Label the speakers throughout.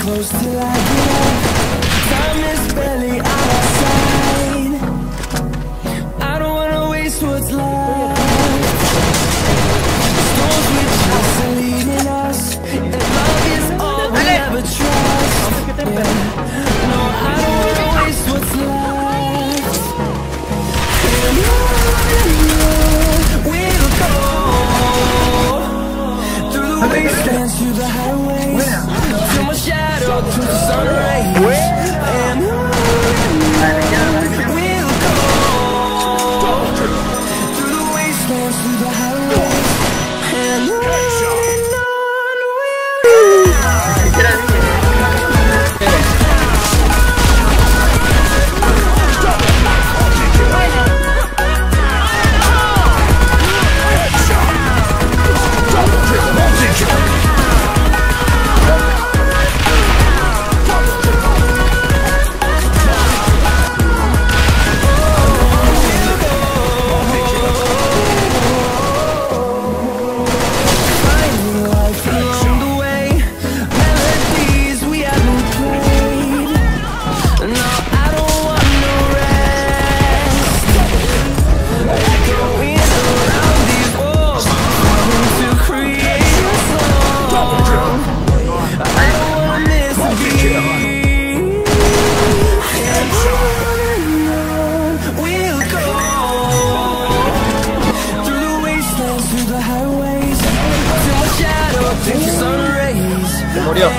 Speaker 1: close till I get up. Time is barely on our side. I don't wanna waste what's left. Storms we chase are leading us, and love is all we ever trust. No, I don't wanna waste what's left. And on we'll go, through the wastelands, through the highways, till my shadow turns to sun rays. And on we'll go, through the wastelands, through the highways, and on we'll go.
Speaker 2: Murió.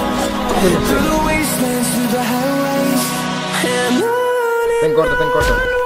Speaker 2: Ten corto, ten corto.